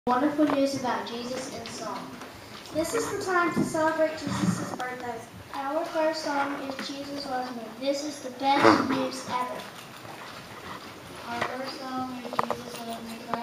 Wonderful news about Jesus in song. This is the time to celebrate Jesus' birthday. Our first song is Jesus Was Me. This is the best news ever. Our first song is Jesus Was Me.